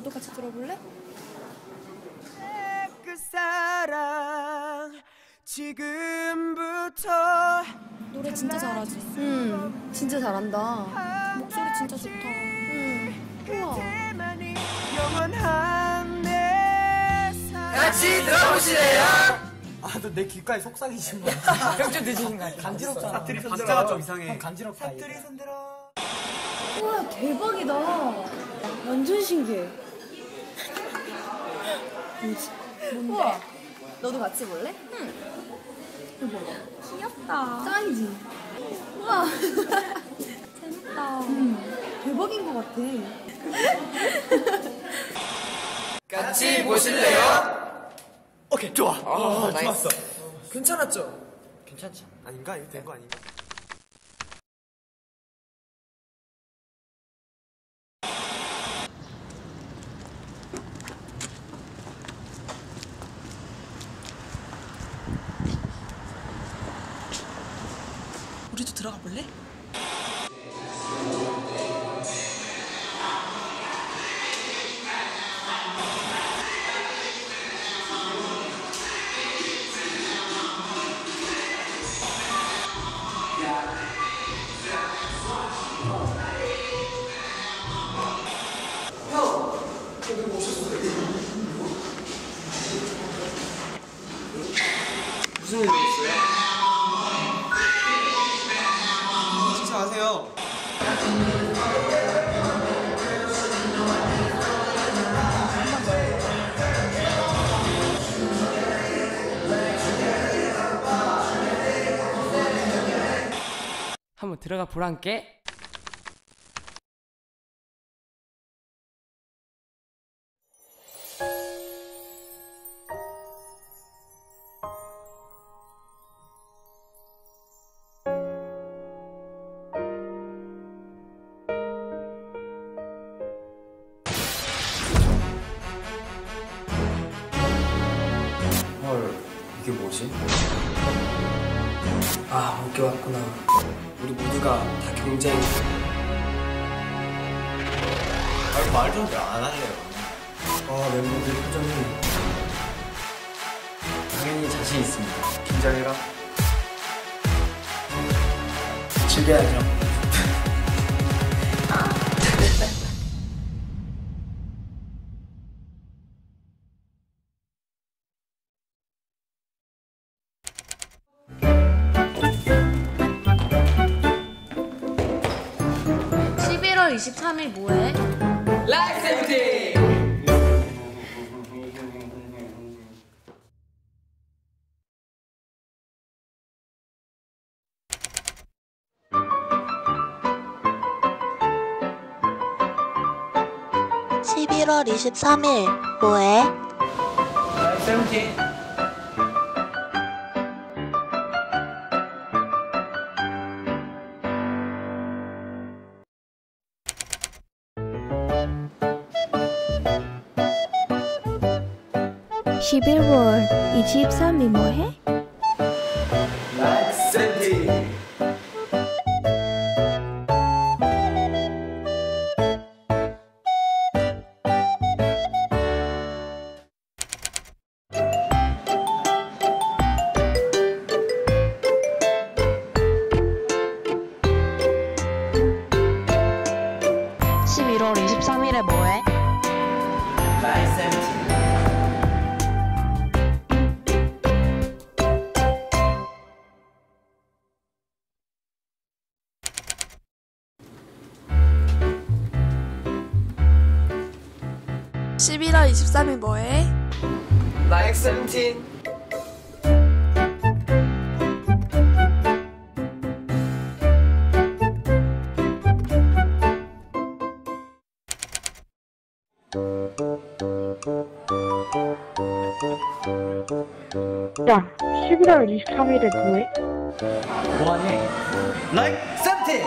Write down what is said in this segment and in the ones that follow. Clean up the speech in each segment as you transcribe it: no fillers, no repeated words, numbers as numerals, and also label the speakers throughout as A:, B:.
A: 너도 같이 들어볼래?
B: 그 사랑 지금부터.
A: 노래 진짜 잘하지?
C: 진짜 잘한다.
A: 목소리 진짜 좋다. 우와.
B: 영원한 내 사랑. 같이 들어보실래요?
D: 아, 너 내 귓가에 속삭이신 거.
E: 형 좀 늦으신 거 아니야?
D: 간지럽잖아.
B: 사투리 손들어.
D: 박자가 좀 이상해.
E: 간지럽다.
B: 사투리 손들어.
C: 우와, 대박이다. 완전 신기해. 뭐지?
A: 뭔데?
C: 우와, 너도 같이 볼래?
A: 귀엽다.
C: 짱이지? 우와.
A: 재밌다.
C: 대박인 것 같아.
B: 같이 보실래요?
D: 오케이, 좋아.
E: 나이스.
D: 좋았어.
B: 괜찮았죠?
E: 괜찮지?
D: 아닌가? 이거 된 거 아닌가?
E: 우리도 들어가 볼래?
B: 무슨 일이 있어요? 식사하세요.
E: 한번 들어가 보란께.
B: 헐, 이게 뭐지? 아, 올게 왔구나. 우리 모두가 다 경쟁.
D: 말 좀 안 할래요.
B: 멤버들 표정이 당연히 자신 있습니다. 긴장해라. 즐겨야죠.
C: 11월 23일 뭐해?
E: 라이프 세븐틴!
F: 11월 23일 뭐해?
E: 라이프 세븐틴!
G: (11월 23일) 뭐해?
B: 라이프 세븐틴.
F: 뭐해?
B: 라이프 세븐틴.
A: 11월 23일 뭐해?
B: 라이프 세븐틴.
G: 야, 11월 23일에 뭐해?
D: 뭐하니? 라이프 세븐틴!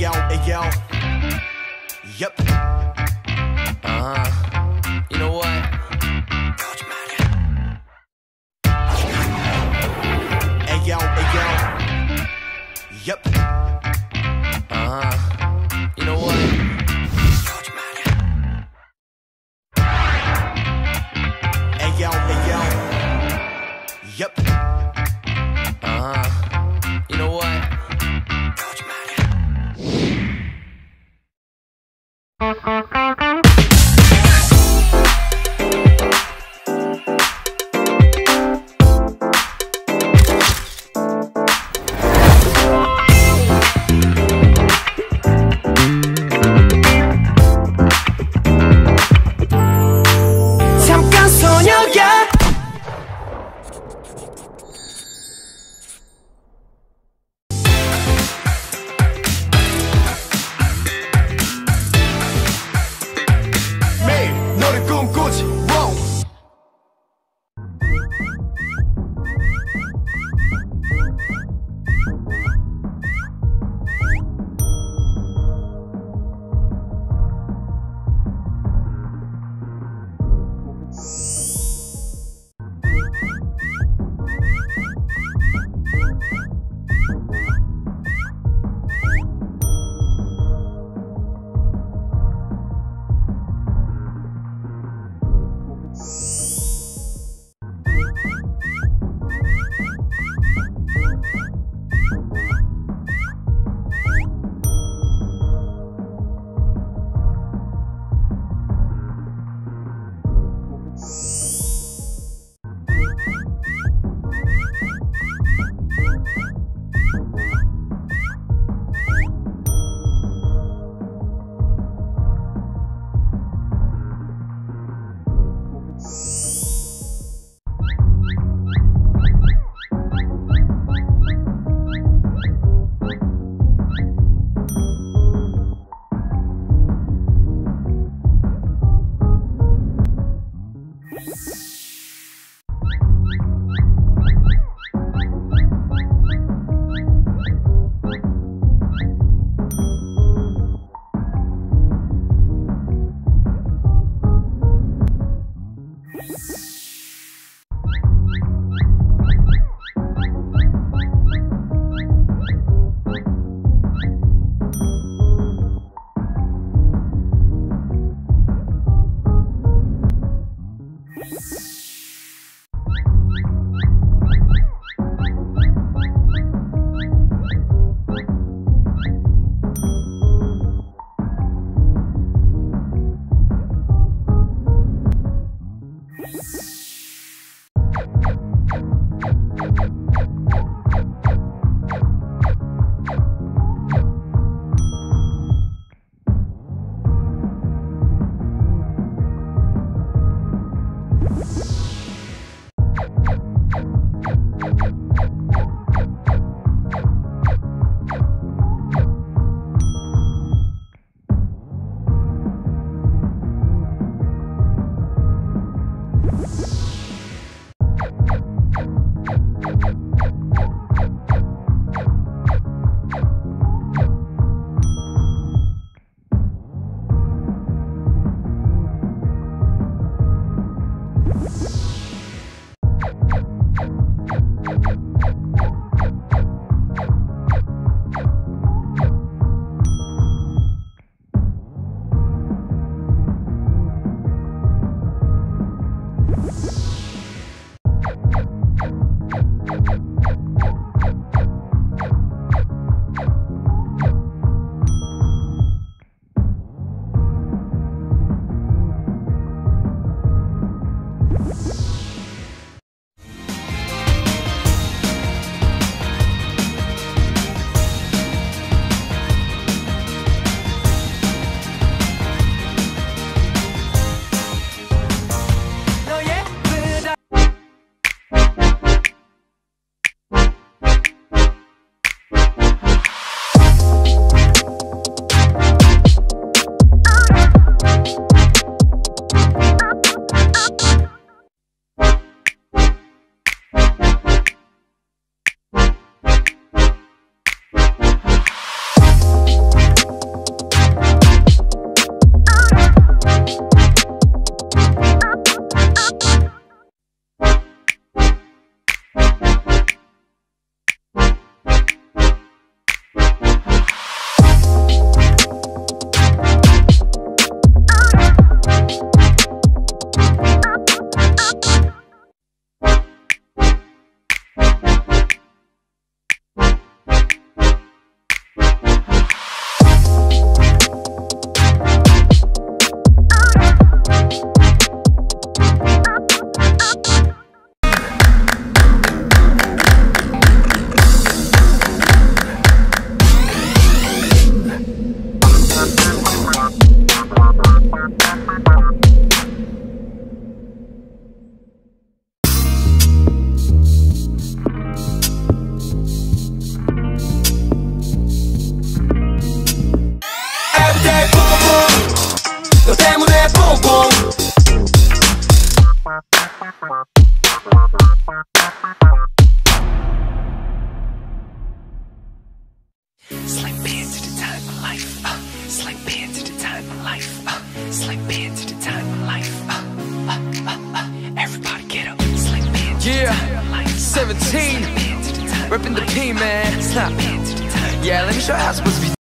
H: Ayo. Yep.
E: You know what?
H: Ayo. Yep.
E: You know what?
H: Ayo. Yep.
E: You know what?
B: 뿜뿜뿜 너 때문에 뿜뿜
E: Slang pen to the time of life. Slang pen to the time of life. Slang pen to the time of life. Everybody get up. Slang pen to the time of life. 17. Reppin' the P, man. Stop. Yeah, let me show you how it's supposed to be.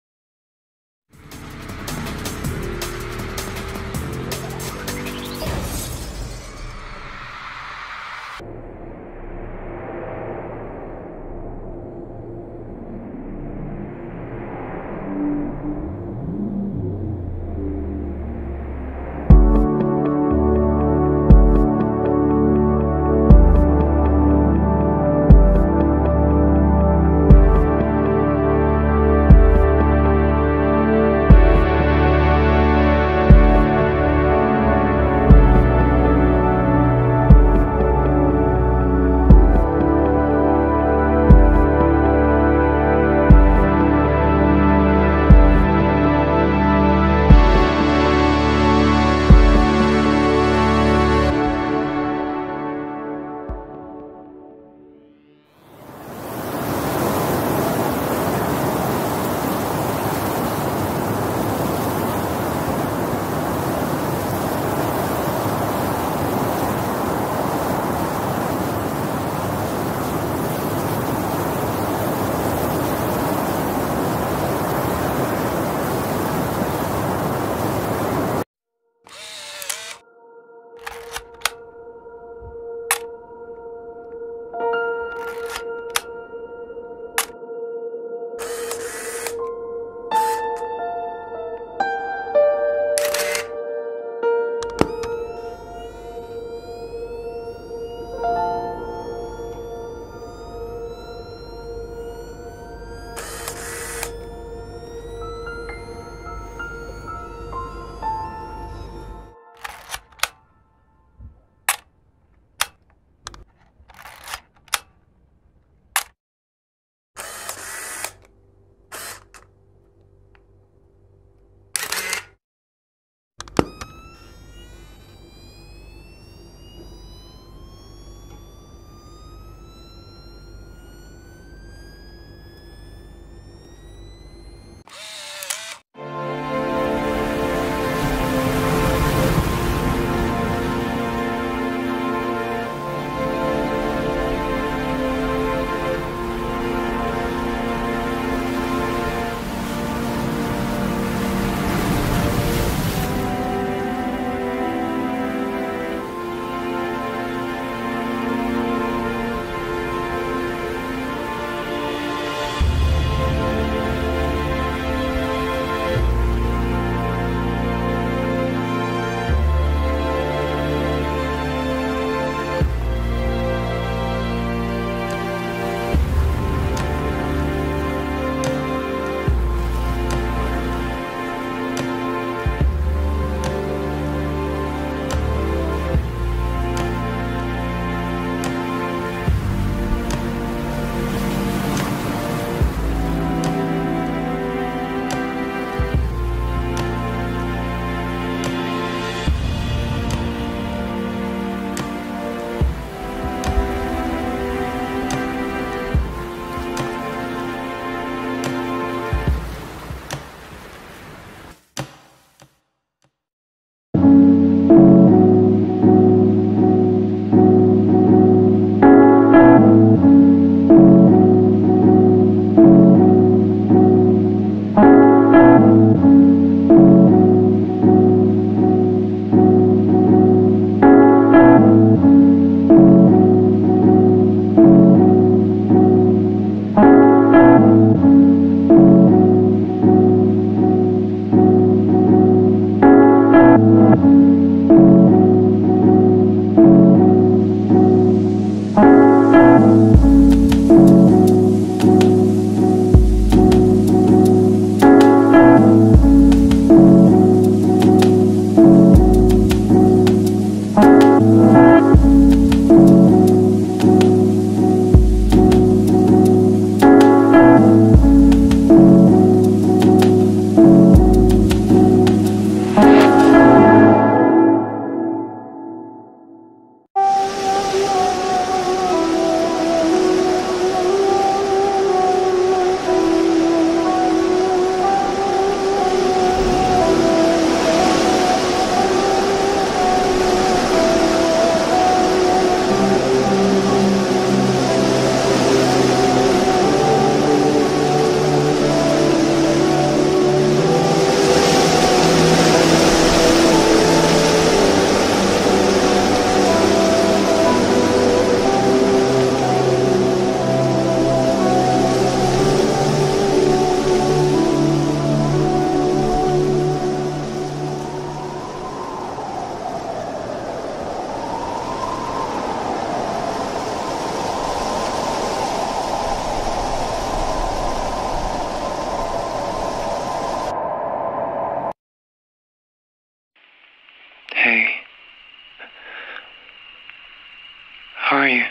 I: are you?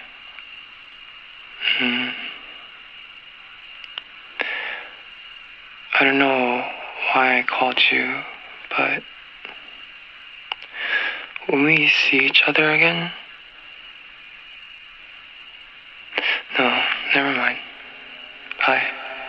I: I don't know why I called you, but when we see each other again? No, never mind. Bye.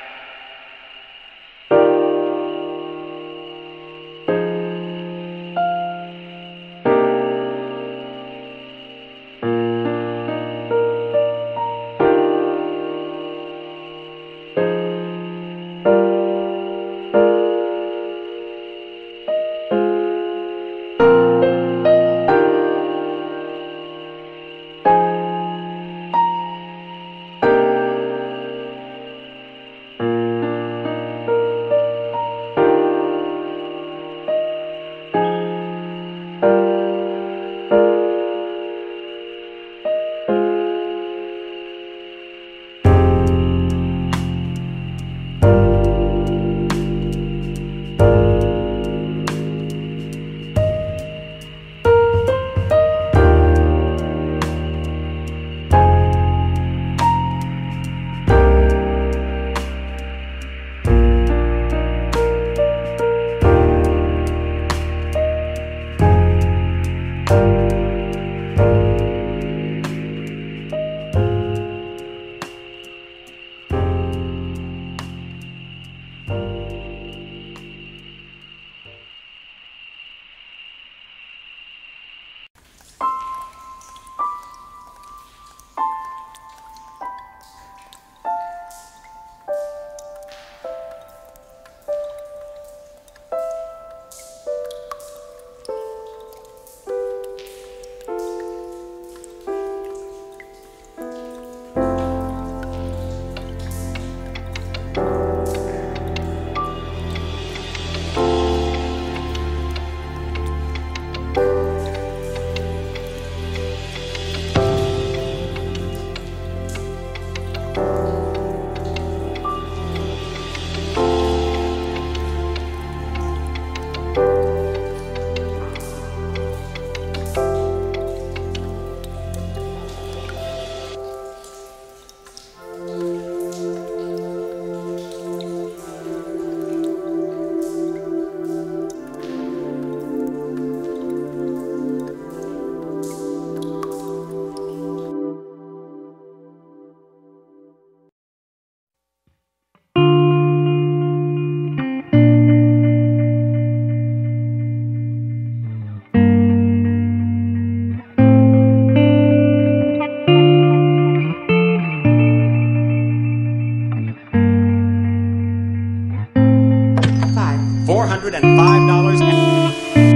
H: $405.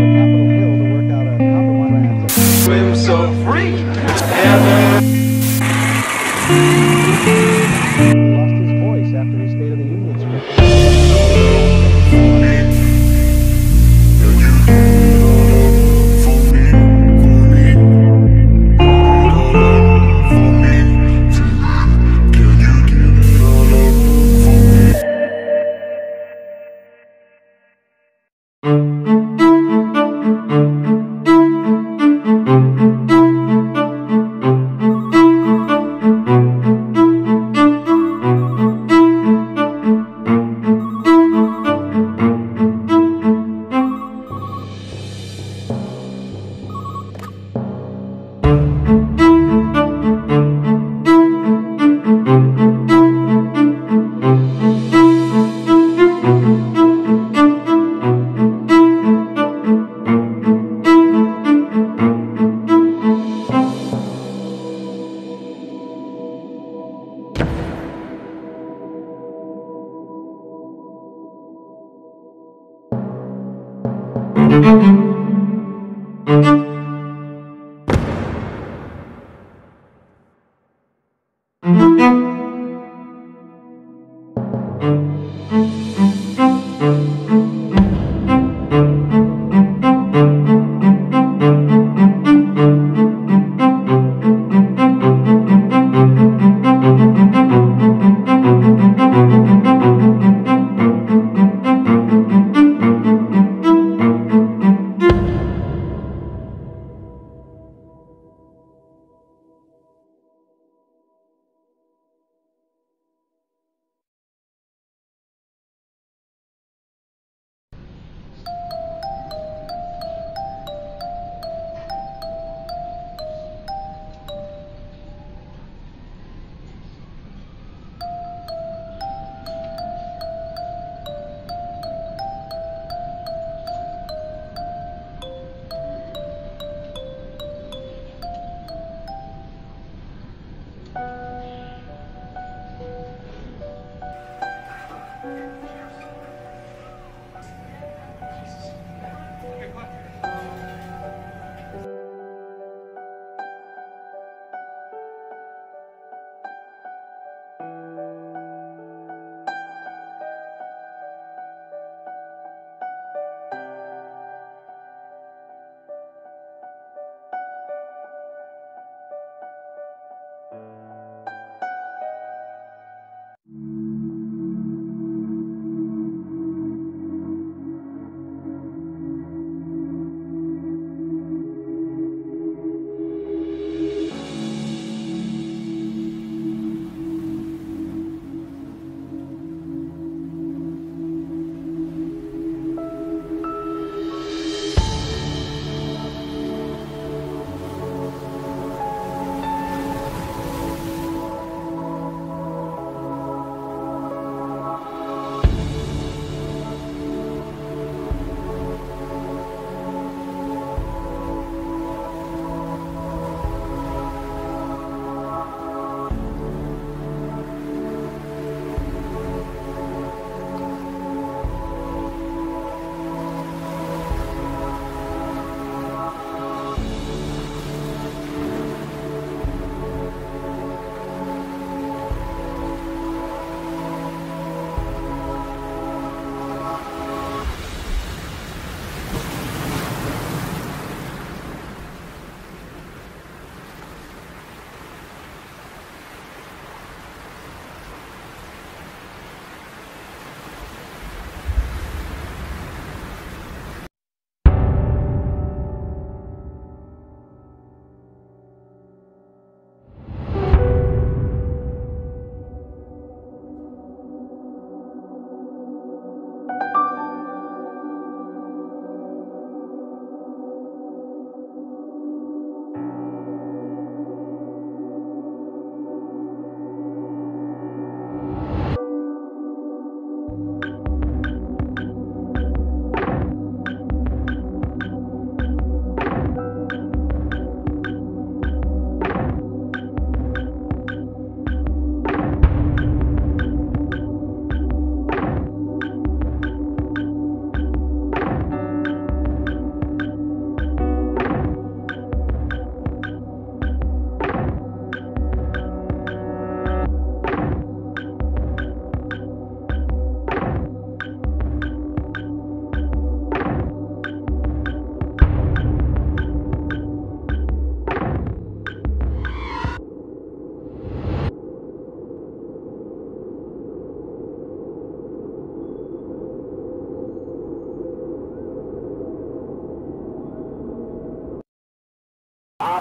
E: Swim so free.
J: Lost his voice after his State of the Union speech.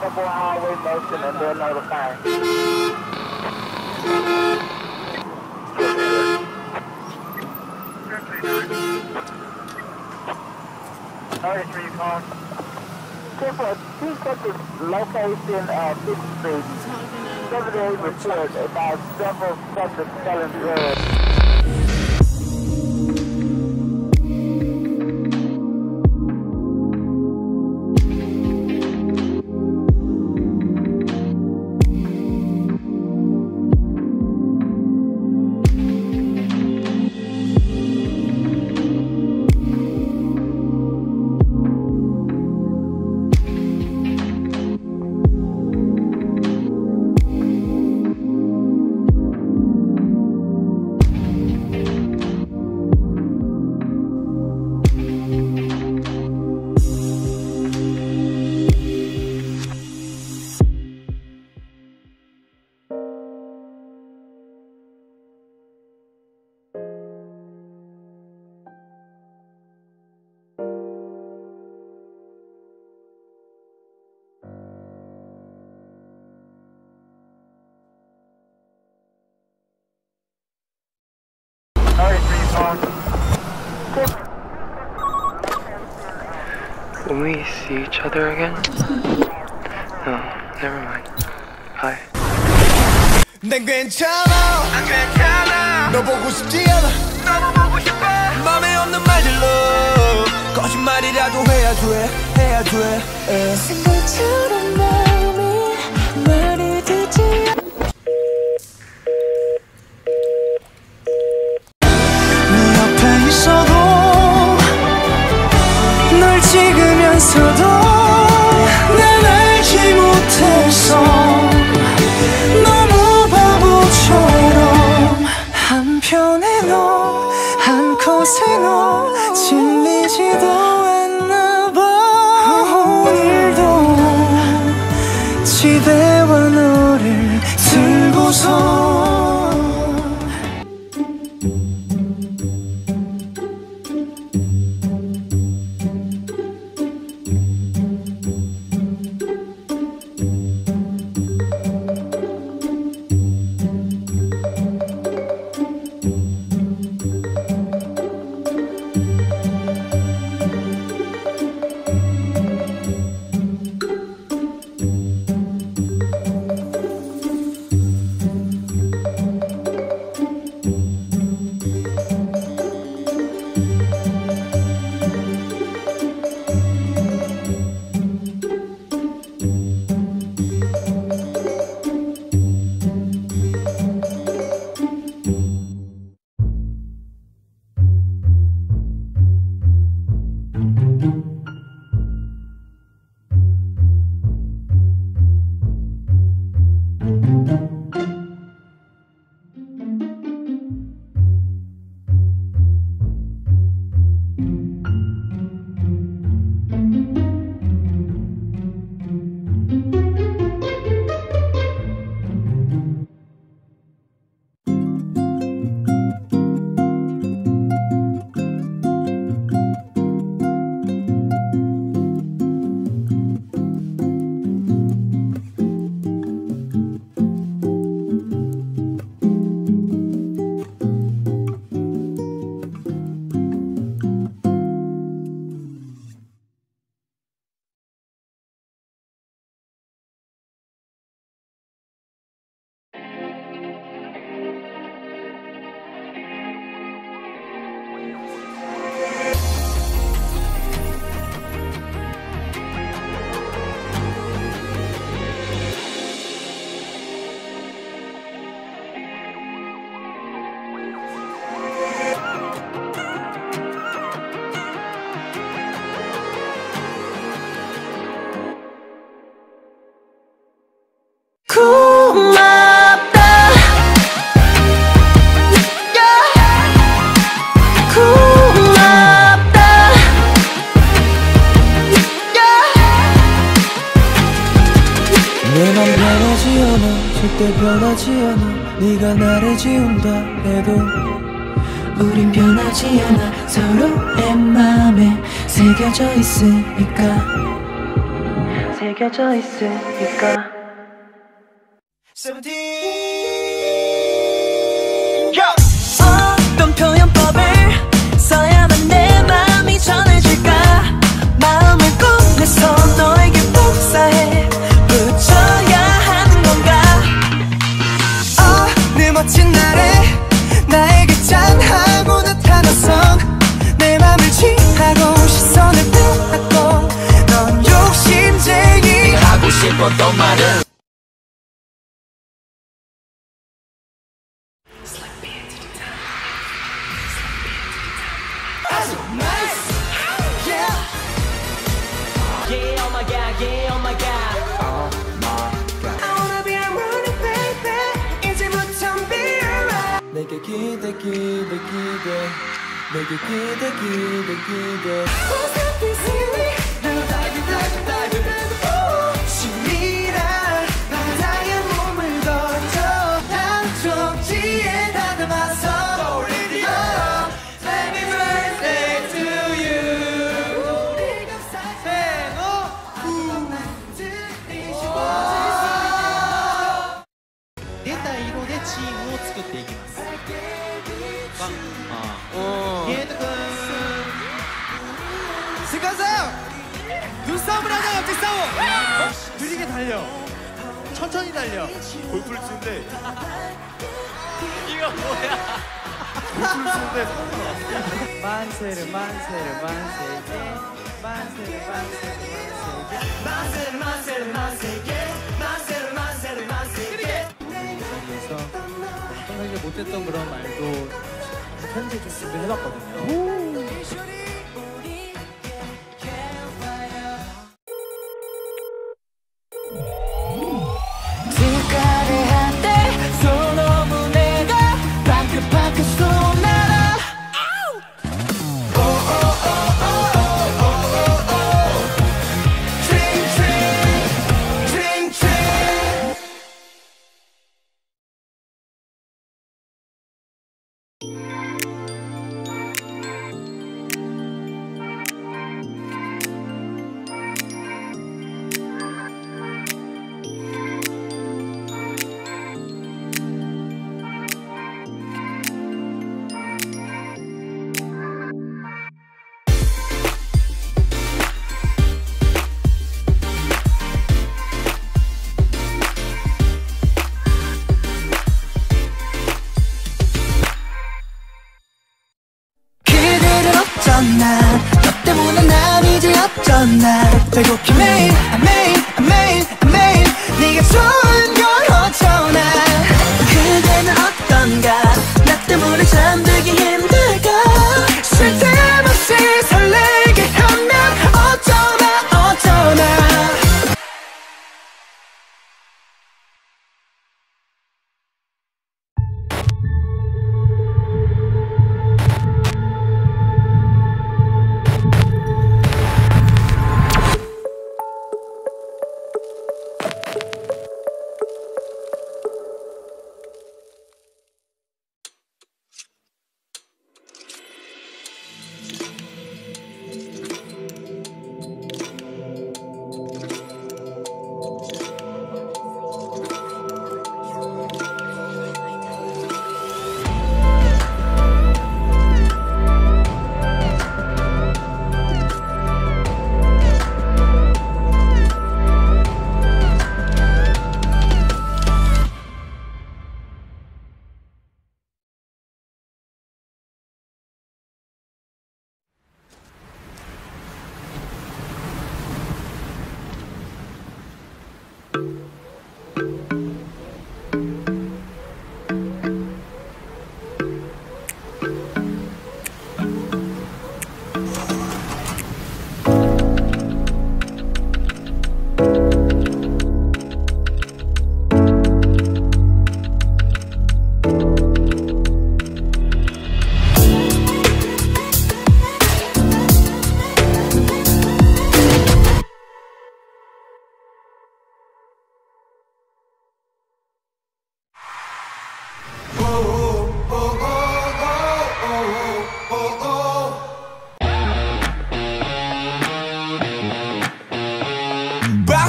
J: 10-4 highway motion and they're notifying. Please get this location 5th Street. 78 report about several subjects selling drugs.
I: Will we see each other again? No, never mind. Bye.
H: 난 괜찮아. 난 괜찮아. 너 보고 싶지 않아. 너무 보고 싶어. 맘에 없는 말들로 거짓말이라도 해야 돼. 해야 돼.
K: 생각처럼 마음이 말이 되지.
H: 네 옆에 있어도 널 찍으면서도 난 알지 못했어. 너무 바보처럼 한편에 너 한컷에 너 질리지도 않나 봐. 오늘도 집에와 너를 들고서 절대 변하지 않아. 네가 나를 지운다 해도
K: 우린 변하지 않아. 서로의 맘에 새겨져 있으니까. 새겨져 있으니까.
H: 17
K: 어떤 표현법을 써야만 내 마음이 전해질까. 마음을 꺼내서 너에게 복사해 붙여야 하는 건가.
H: 어느 멋진 날에 나에게 짠하고 나타나서 내 맘을 취하고 시선을 빼앗고 넌 욕심쟁이 하고 싶었던 말은
K: Yeah, oh my god, yeah, oh my god.
H: I wanna be around you, baby. 이제부터 be around. 내게 기대 기대 기대 내게 기대 기대 기대 Who's that this silly? 날 달기 달기 달기 신이라 바다에 몸을 던져 남쪽지에 다듬어서 올리려 Happy birthday to you 생어
J: 出た色でチームを作っていきます。ゲートくん
H: 스카상 눈싸움을 하자 옆에 싸워
J: 느리게 달려. 천천히 달려.
D: 골프를 치는데
J: 이거 뭐야?
D: 골프를 치는데
J: 만세를 만세를 만세게 만세를 만세를 만세게
H: 만세를 만세를 만세게 만세를 만세를 만세게
J: 그래서 평상시에 못했던 그런 말도 편지 좀 준비해봤거든요.
K: 길가를 한때 소노무 내가 방긋방긋 쏘나라. 그대를 어쩌나 너 때문에 난 이제 어쩌나 배고픈 매일 매일 매일 매일 네가 좋은 걸 어쩌나 그대는 어떤가 나 때문에 잠들기 힘들까 쉴 틈 없이 설레게 하면 어쩌나 어쩌나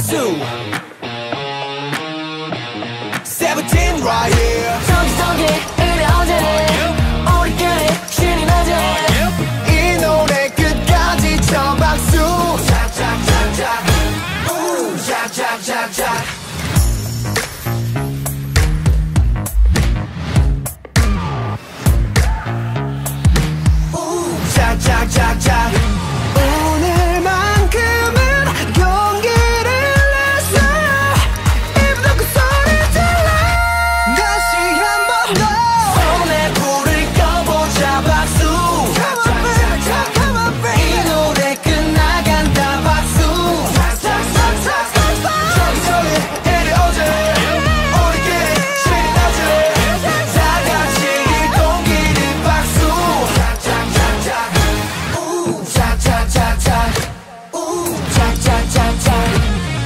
H: 박수 17 right here
K: 저기 이래 어제래 우리끼리 신이 나지
H: 이 노래 끝까지 쳐 박수
K: 짝짝짝짝 우 짝짝짝짝
H: 우 짝짝짝짝 오늘만큼은 용기를 내서 입 닫고 소리 질러 다시 한 번 더
K: 손에 불을 꺼보자 박수
H: Come on baby
K: 이 노래 끝나간다 박수
H: 저기 이리 오지 우리끼리 신이 나지 다 같이 이 공기를 박수
K: 짝짝짝짝 우 짝짝짝짝 우 짝짝짝짝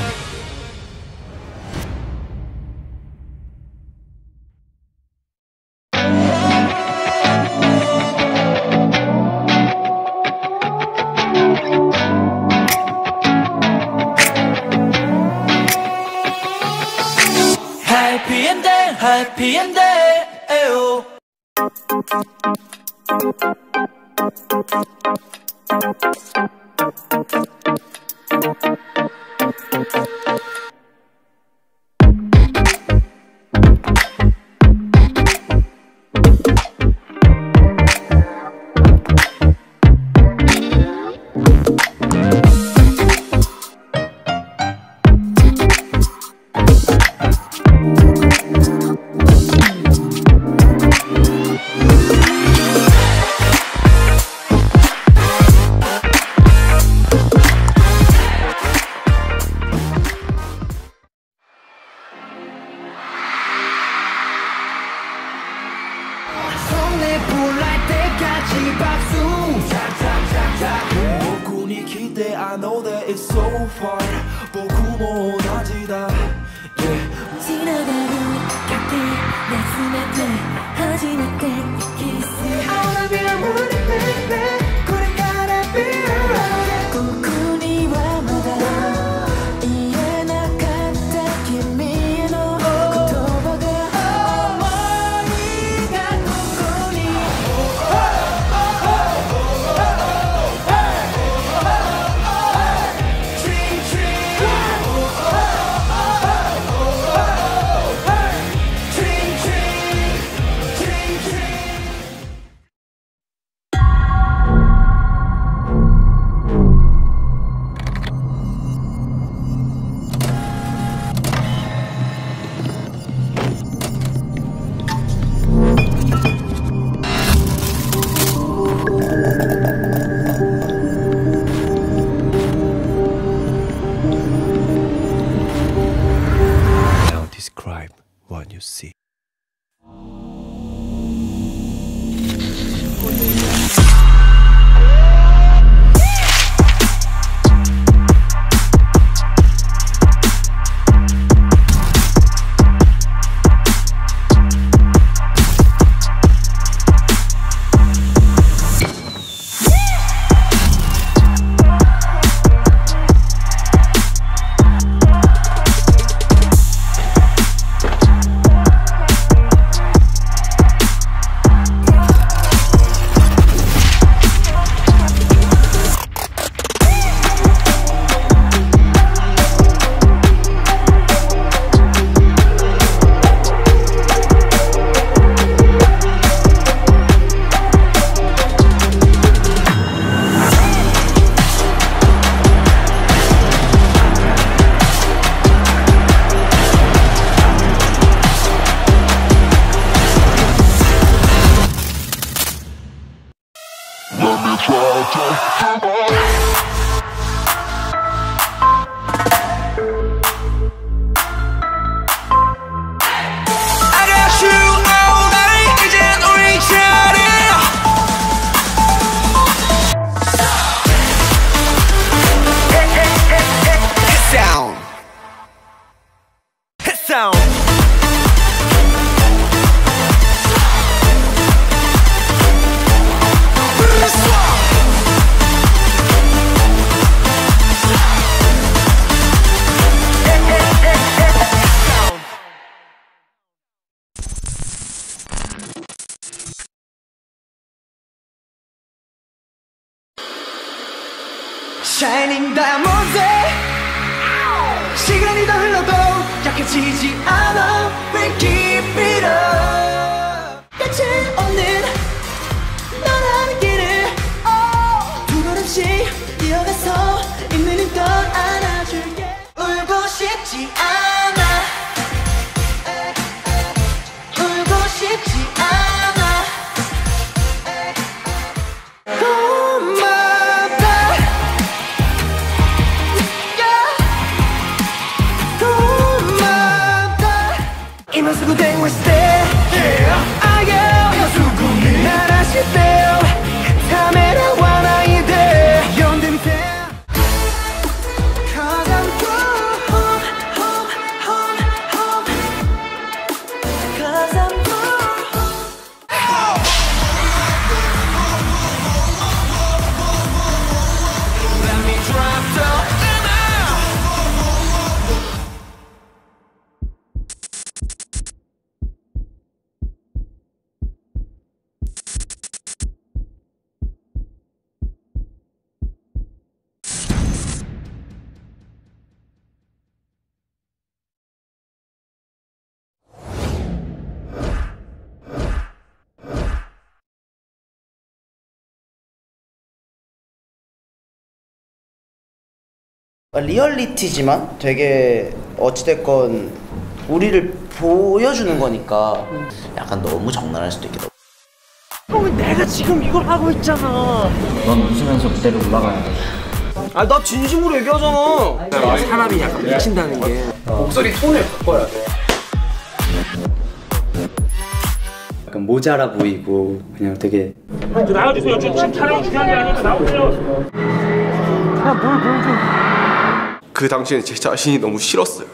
H: Happy ending, happy ending, 에요.
K: 손에 불날 때까지 박수 짝짝짝짝
H: 복군이 기대 I know that it's so far 보고 못하지다
K: 지나가는 곁에 내 숨에 때 하지 못한 키스 I wanna be around it baby 그래 gotta be around it 꿈꾸니와 마다 이에 나갔다 김미의 너 고토바가 어머니가 꿈꾸니
H: Shining Diamonds 시간이 더 흘러도 약해지지 않아 We keep it up 끝이 없는 너라는 길을 두 걸음씩 이어가서 있는 힘껏 안아줄게 울고 싶지 않아 울고 싶지 않아 고맙다 고맙다 이만 고생 was there I am 여수군이 나라시 there 카메라 완화이 돼 연등 돼 Cause I'm home home home home Cause I'm home Let me drop the
L: 리얼리티지만 되게 어찌됐건 우리를 보여주는 거니까 약간 너무 장난할 수도 있겠다.
B: 그럼 내가 지금 이걸 하고 있잖아.
L: 넌 웃으면서 무대로 올라가야 돼.
B: 아, 나 진심으로 얘기하잖아. 사람이 약간 미친다는 게 목소리 톤을 바꿔야 돼.
M: 약간 모자라 보이고 그냥 되게
N: 나와주세요. 지금 촬영 중요한 게 아니니까 나오세요.
D: 그 당시에는 제 자신이 너무 싫었어요.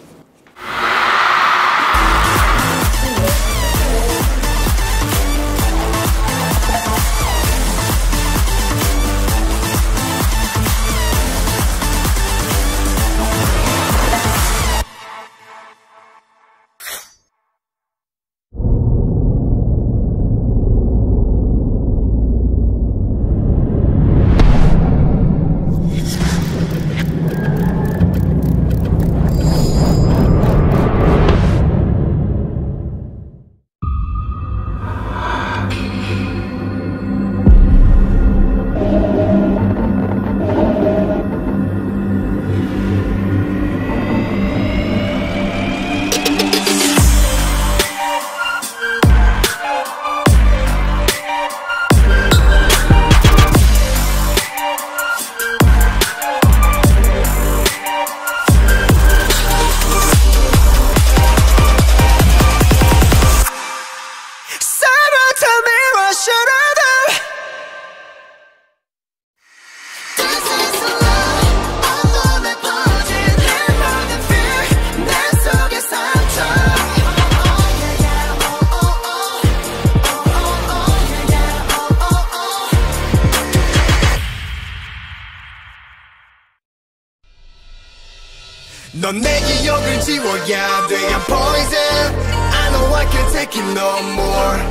H: 넌 내 기억을 지워야 돼 I'm poison I know I can't take it no more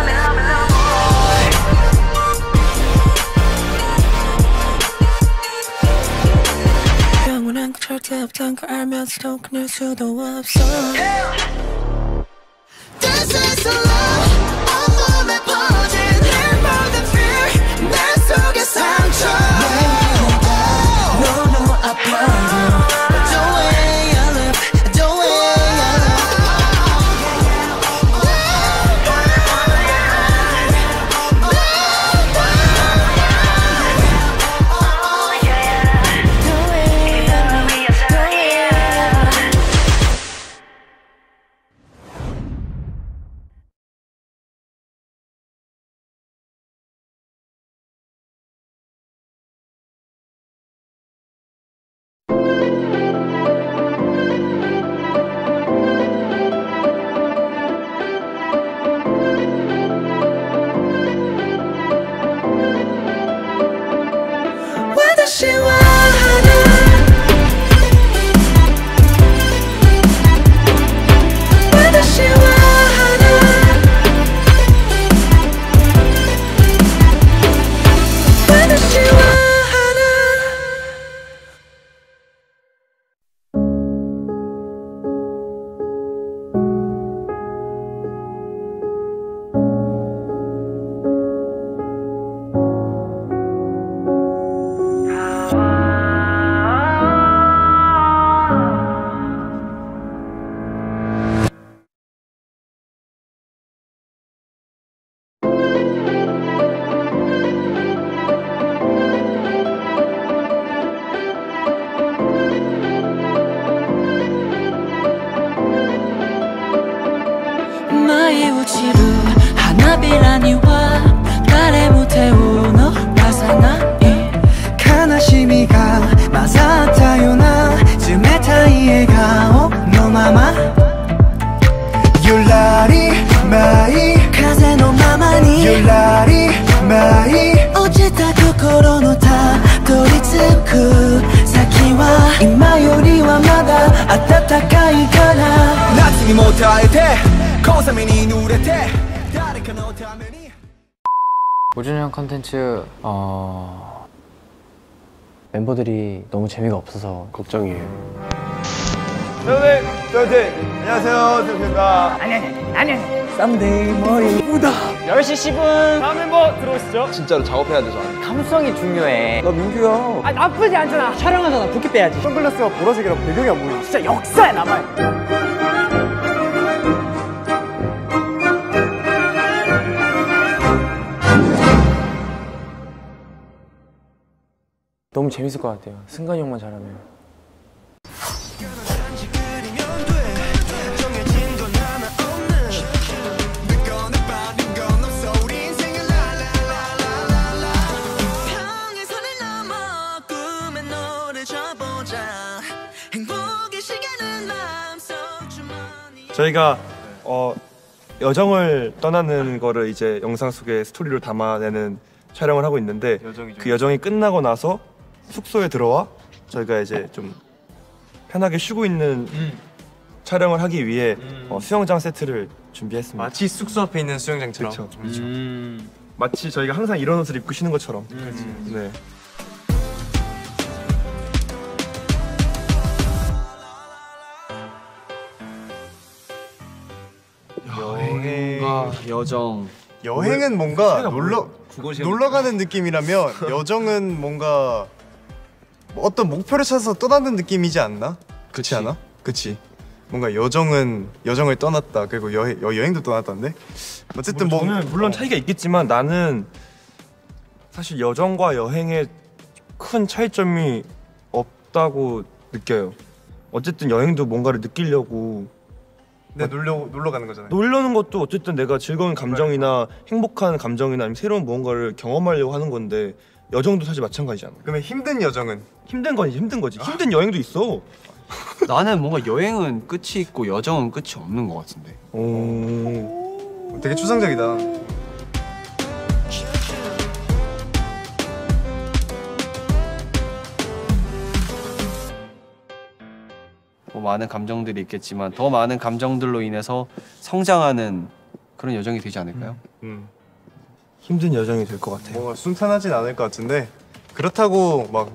K: 영원한 그 절대 없단 걸 알면서도 끊을 수도 없어 This is the love 온몸에 퍼진 Hear more than fear 내 속의 상처 너무 아파요
H: 君が混ざったような冷たい笑顔のままゆらり舞い風のままにゆらり舞い落ちた心のたどり着く先は今よりはまだ暖かいから夏にも耐えて小雨に濡れて誰かのために
O: 5주년 컨텐츠 멤버들이 너무 재미가 없어서 걱정이에요.
D: 세븐틴 안녕하세요 세븐틴입니다.
O: 아니 쌈데이 머리 우다 10시 10분 다음 멤버 들어오시죠.
D: 진짜로 작업해야 되죠.
O: 감성이 중요해.
D: 나 민규야.
O: 아 나쁘지 않잖아. 촬영하잖아. 붓기 빼야지.
D: 선글라스가 보라색이라 배경이 안 보여.
O: 진짜 역사에 남아요. 너무 재밌을 것 같아요. 승관이 형만 잘하면.
D: 저희가 여정을 떠나는 거를 이제 영상 속에 스토리로 담아내는 촬영을 하고 있는데 그 여정이 끝나고 나서 숙소에 들어와 저희가 이제 좀 편하게 쉬고 있는 촬영을 하기 위해 수영장 세트를 준비했습니다.
B: 마치 숙소 앞에 있는 수영장처럼.
D: 그렇죠. 마치 저희가 항상 이런 옷을 입고 쉬는 것처럼. 네.
B: 여행과 여정.
P: 여행은 뭔가 놀러 가는 느낌이라면 여정은 뭔가 어떤 목표를 찾아서 떠나는 느낌이지 않나? 그렇지 않아? 그치. 뭔가 여정을 떠났다. 그리고 여행도 떠났다는데. 어쨌든 뭐
D: 저는 물론 차이가 있겠지만 나는 사실 여정과 여행에 큰 차이점이 없다고 느껴요. 어쨌든 여행도 뭔가를 느끼려고.
P: 네, 놀러 가는 거잖아요.
D: 놀려는 것도 어쨌든 내가 즐거운 감정이나 행복한 감정이나 아니면 새로운 무언가를 경험하려고 하는 건데 여정도 사실 마찬가지잖아.
P: 그러면 힘든 여정은?
D: 힘든 거지. 힘든 여행도 있어.
B: 나는 뭔가 여행은 끝이 있고 여정은 끝이 없는 것 같은데.
P: 오, 되게 추상적이다.
B: 뭐 많은 감정들이 있겠지만 더 많은 감정들로 인해서 성장하는 그런 여정이 되지 않을까요?
D: 힘든 여정이 될 것 같아요.
P: 뭔가 순탄하진 않을 것 같은데 그렇다고 막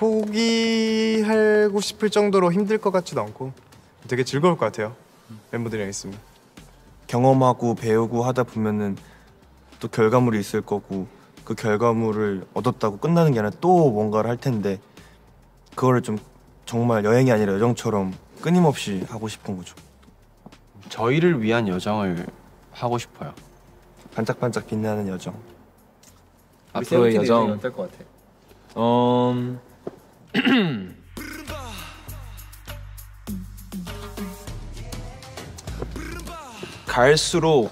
P: 포기하고 싶을 정도로 힘들 것 같지도 않고 되게 즐거울 것 같아요. 멤버들이랑 있으면.
D: 경험하고 배우고 하다 보면은 또 결과물이 있을 거고 그 결과물을 얻었다고 끝나는 게 아니라 또 뭔가를 할 텐데 그거를 좀 정말 여행이 아니라 여정처럼 끊임없이 하고 싶은 거죠.
B: 저희를 위한 여정을 하고 싶어요.
D: 반짝반짝 빛나는 여정.
B: 앞으로의 여정
O: 어떨 것 같아?
Q: 갈수록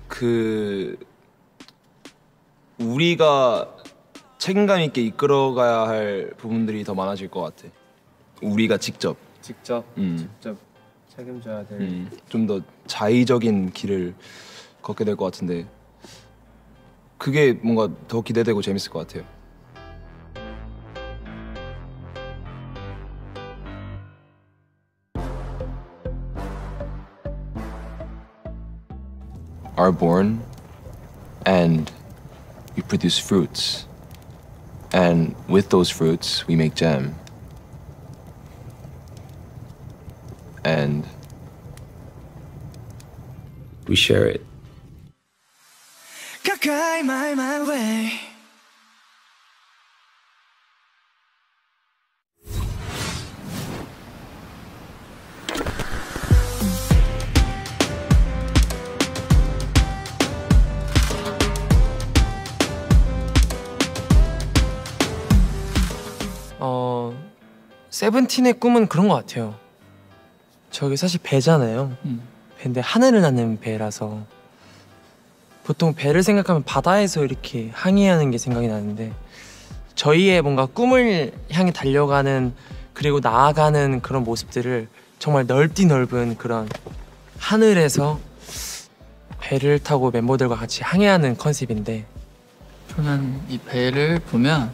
Q: 우리가 책임감 있게 이끌어가야 할 부분들이 더 많아질 것 같아. 우리가 직접
O: 책임져야 될.
Q: 좀 더 자의적인 길을 걷게 될 것 같은데 그게 뭔가 더 기대되고 재밌을 것 같아요. Are born and we produce fruits, and with those fruits we make jam, and we share it.
H: 가까이 my way.
O: 세븐틴의 꿈은 그런 것 같아요. 저기 사실 배잖아요. 배인데 하늘을 나는 배라서 보통 배를 생각하면 바다에서 이렇게 항해하는 게 생각이 나는데 저희의 뭔가 꿈을 향해 달려가는 그리고 나아가는 그런 모습들을 정말 넓은 그런 하늘에서 배를 타고 멤버들과 같이 항해하는 컨셉인데
R: 저는 이 배를 보면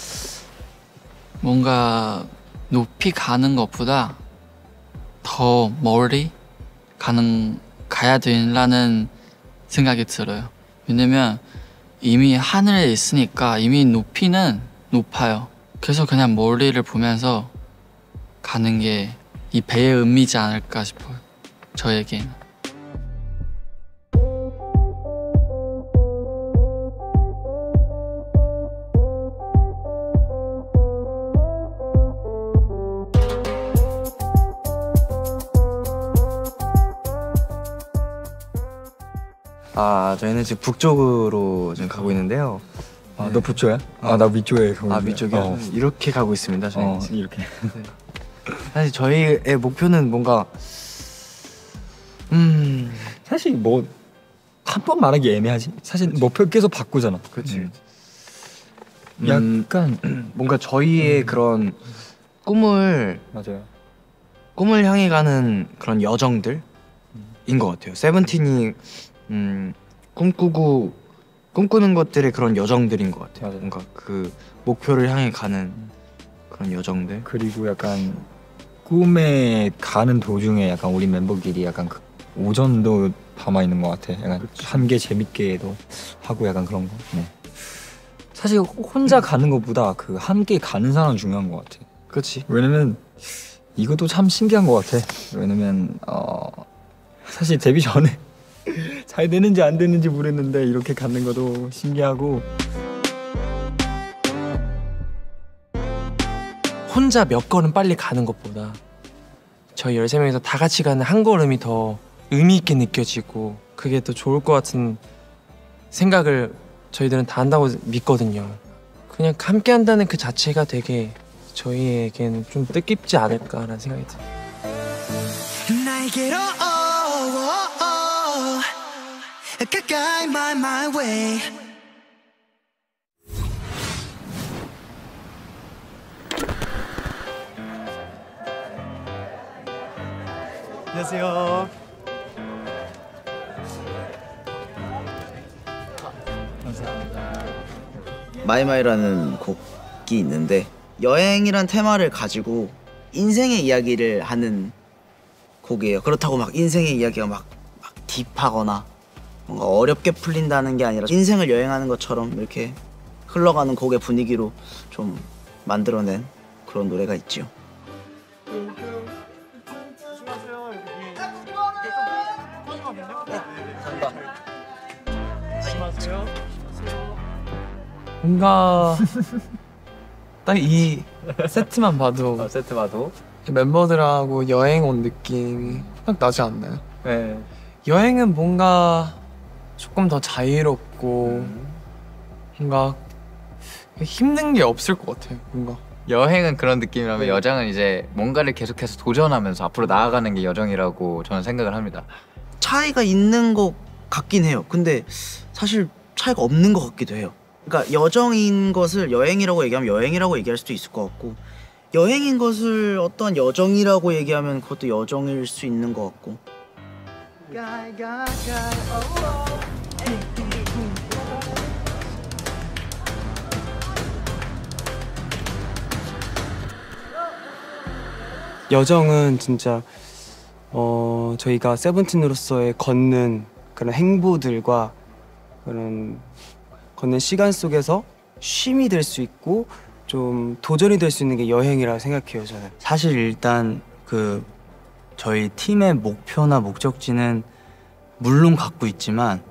R: 뭔가 높이 가는 것보다 더 멀리 가야 된다는 생각이 들어요. 왜냐면 이미 하늘에 있으니까 이미 높이는 높아요. 그래서 그냥 멀리를 보면서 가는 게 이 배의 의미지 않을까 싶어요. 저에게는.
S: 저희는 지금 북쪽으로 지금 가고 있는데요. 너 북쪽이야? 나 위쪽에 가고 있는데.
O: 위쪽이요? 이렇게 가고 있습니다. 저희는
S: 이렇게. 사실 저희의 목표는 뭔가 사실 뭐 한 번 말하기 애매하지. 사실 목표 계속 바꾸잖아.
O: 그렇지.
S: 약간
L: 뭔가 저희의 그런 꿈을 향해 가는 그런 여정들인 것 같아요. 세븐틴이 꿈꾸는 것들의 그런 여정들인 것 같아요. 뭔가 그 목표를 향해 가는 그런 여정들.
S: 그리고 약간 꿈에 가는 도중에 약간 우리 멤버끼리 약간 그 오전도 담아 있는 것 같아. 약간 함께 재밌게도 하고 약간 그런 거. 네. 사실 혼자 가는 것보다 그 함께 가는 사람 중요한 것 같아.
O: 그렇지.
S: 왜냐면 이것도 참 신기한 것 같아. 왜냐면 사실 데뷔 전에 잘 되는지 안 되는지 모르겠는데 이렇게 가는 것도 신기하고.
O: 혼자 몇 걸음 빨리 가는 것보다 저희 13명이서 다 같이 가는 한 걸음이 더 의미 있게 느껴지고 그게 더 좋을 것 같은 생각을 저희들은 다 한다고 믿거든요. 그냥 함께 한다는 그 자체가 되게 저희에게는 좀 뜻깊지 않을까라는 생각이 들어요.
H: 나에게로 가까이 my way.
P: 안녕하세요.
L: 마이마이라는 곡이 있는데 여행이란 테마를 가지고 인생의 이야기를 하는 곡이에요. 그렇다고 막 인생의 이야기가 막 딥하거나 뭔가 어렵게 풀린다는 게 아니라 인생을 여행하는 것처럼 이렇게 흘러가는 곡의 분위기로 좀 만들어낸 그런 노래가 있죠.
O: 뭔가 딱 이 세트만 봐도 멤버들하고 여행 온 느낌이 딱 나지 않나요?
S: 네.
O: 여행은 뭔가 조금 더 자유롭고 뭔가 힘든 게 없을 것 같아요. 뭔가
T: 여행은 그런 느낌이라면 여정은 이제 뭔가를 계속해서 도전하면서 앞으로 나아가는 게 여정이라고 저는 생각을 합니다.
L: 차이가 있는 것 같긴 해요. 근데 사실 차이가 없는 것 같기도 해요. 그러니까 여정인 것을 여행이라고 얘기하면 여행이라고 얘기할 수도 있을 것 같고 여행인 것을 어떤 여정이라고 얘기하면 그것도 여정일 수 있는 것 같고.
U: 여정은 진짜 저희가 세븐틴으로서의 걷는 그런 행보들과 그런 걷는 시간 속에서 쉼이 될 수 있고 좀 도전이 될 수 있는 게 여행이라고 생각해요. 저는
L: 사실 일단 그 저희 팀의 목표나 목적지는 물론 갖고 있지만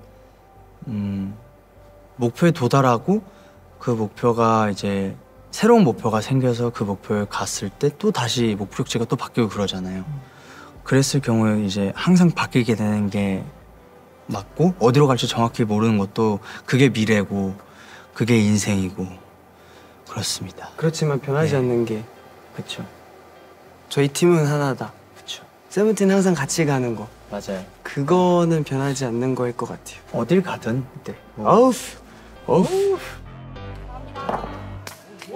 L: 목표에 도달하고 그 목표가 이제 새로운 목표가 생겨서 그 목표에 갔을 때 또 다시 목적지가 또 바뀌고 그러잖아요. 그랬을 경우에 이제 항상 바뀌게 되는 게 맞고 어디로 갈지 정확히 모르는 것도 그게 미래고 그게 인생이고 그렇습니다.
U: 그렇지만 변하지 않는 게
L: 그렇죠.
U: 저희 팀은 하나다.
L: 그렇죠.
U: 세븐틴 항상 같이 가는 거.
L: 맞아요.
U: 그거는 변하지 않는 거일 것 같아요.
L: 어딜 가든.
U: 어우.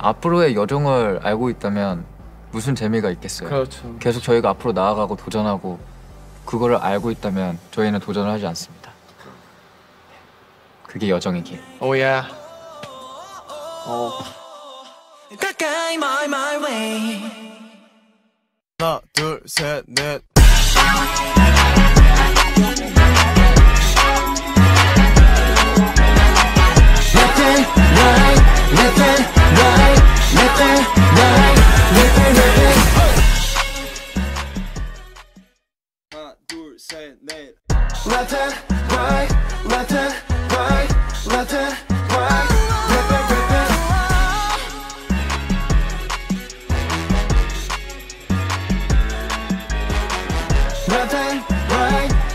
T: 앞으로의 여정을 알고 있다면 무슨 재미가 있겠어요.
O: 그렇죠.
T: 계속 저희가 앞으로 나아가고 도전하고 그거를 알고 있다면 저희는 도전을 하지 않습니다. 그게 여정의 길.
O: 오야.
K: 가까이 my way.
H: 하나 둘 셋 넷.
K: Left and right, left and right, left and right, left and right.
H: 하나 둘 셋 넷.
K: Left and right, left and right, left and right, left and right. Left and right.